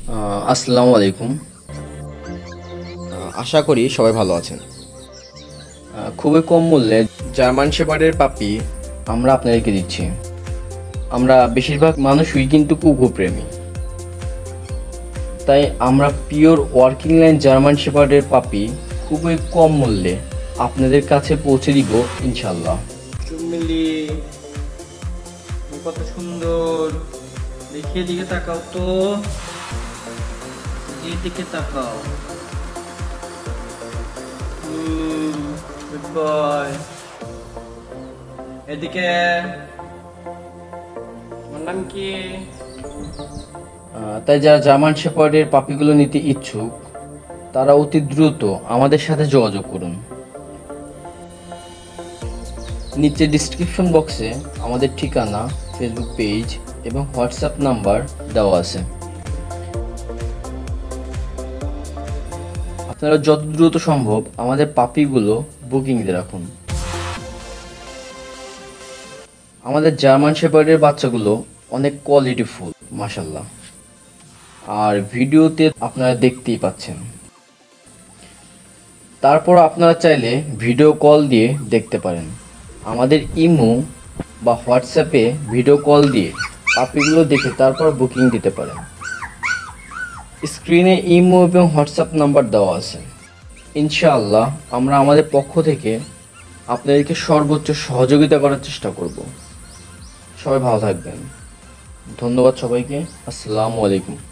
আসসালামু আলাইকুম। আশা করি সবাই ভালো আছেন। খুবই কম মূল্যে জার্মান শেপার্ডের পাপি। আমরা আপনাদেরকে দিচ্ছি। আমরা বেশিরভাগ মানুষই কিন্তু কুকুরপ্রেমী, তাই আমরা পিওর ওয়ার্কিং লাইন জার্মান শেপার্ডের পাপি খুবই কম মূল্যে আপনাদের কাছে পৌঁছে দিব ইনশাল্লাহ। চুমিলি কত সুন্দর, দেখে দিকে তাকাও তো, দিকে তাকাও। Good boy. এদিকে আমার নাম কি? তাই যারা জার্মান শেপার্ডের পাপিগুলো নিতে ইচ্ছুক তারা অতি দ্রুত আমাদের সাথে যোগাযোগ করুন। নিচে ডিসক্রিপশন বক্সে আমাদের ঠিকানা, ফেসবুক পেজ এবং হোয়াটসঅ্যাপ নাম্বার দেওয়া আছে। আপনারা যত দ্রুত সম্ভব আমাদের পাপিগুলো বুকিং দিয়ে রাখুন। আমাদের জার্মান শেপার্ডের বাচ্চাগুলো অনেক কোয়ালিটিফুল মাশাল্লাহ, আর ভিডিওতে আপনারা দেখতেই পাচ্ছেন। তারপর আপনারা চাইলে ভিডিও কল দিয়ে দেখতে পারেন। আমাদের ইমো বা হোয়াটসঅ্যাপে ভিডিও কল দিয়ে পাপিগুলো দেখে তারপর বুকিং দিতে পারেন। স্ক্রিনে ইমো এবং হোয়াটসঅ্যাপ নাম্বার দেওয়া আছে। ইনশাআল্লাহ আমরা আমাদের পক্ষ থেকে আপনাদেরকে সর্বোচ্চ সহযোগিতা করার চেষ্টা করব। সবাই ভালো থাকবেন। ধন্যবাদ সবাইকে। আসসালামু আলাইকুম।